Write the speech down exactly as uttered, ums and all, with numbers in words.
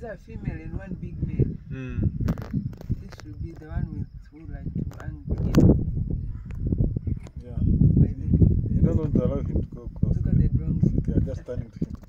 a female and one big male. Mm. This will be the one with who like to hang the Yeah. You don't want to allow him to go close. Look at the drones. They are just turning to him.